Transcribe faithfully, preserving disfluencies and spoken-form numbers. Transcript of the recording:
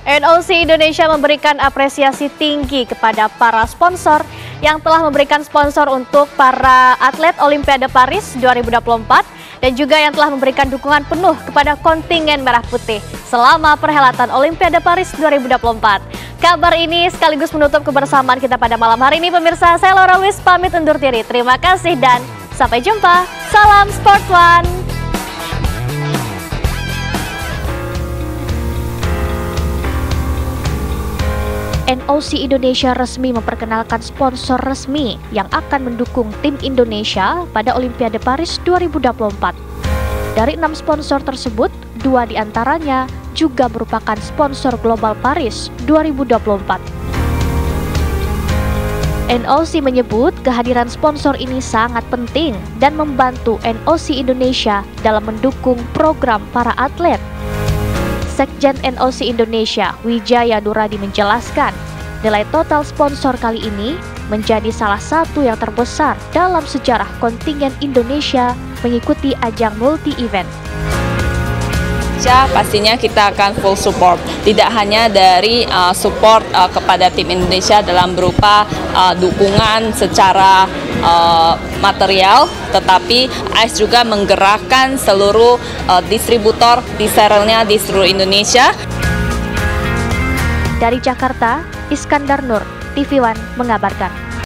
N O C Indonesia memberikan apresiasi tinggi kepada para sponsor yang telah memberikan sponsor untuk para atlet Olimpiade Paris dua ribu dua puluh empat dan juga yang telah memberikan dukungan penuh kepada kontingen Merah Putih selama perhelatan Olimpiade Paris dua ribu dua puluh empat. Kabar ini sekaligus menutup kebersamaan kita pada malam hari ini, pemirsa. Saya Laura Wis pamit undur diri. Terima kasih dan sampai jumpa. Salam Sport One. N O C Indonesia resmi memperkenalkan sponsor resmi yang akan mendukung tim Indonesia pada Olimpiade Paris dua ribu dua puluh empat. Dari enam sponsor tersebut, dua diantaranya juga merupakan sponsor global Paris dua ribu dua puluh empat. N O C menyebut kehadiran sponsor ini sangat penting dan membantu N O C Indonesia dalam mendukung program para atlet. Sekjen N O C Indonesia, Wijaya Nuradi menjelaskan, nilai total sponsor kali ini menjadi salah satu yang terbesar dalam sejarah kontingen Indonesia mengikuti ajang multi-event. Pastinya kita akan full support, tidak hanya dari uh, support uh, kepada tim Indonesia dalam berupa uh, dukungan secara uh, material, tetapi A I S juga menggerakkan seluruh uh, distributor resellernya di seluruh Indonesia. Dari Jakarta, Iskandar Nur, T V One mengabarkan.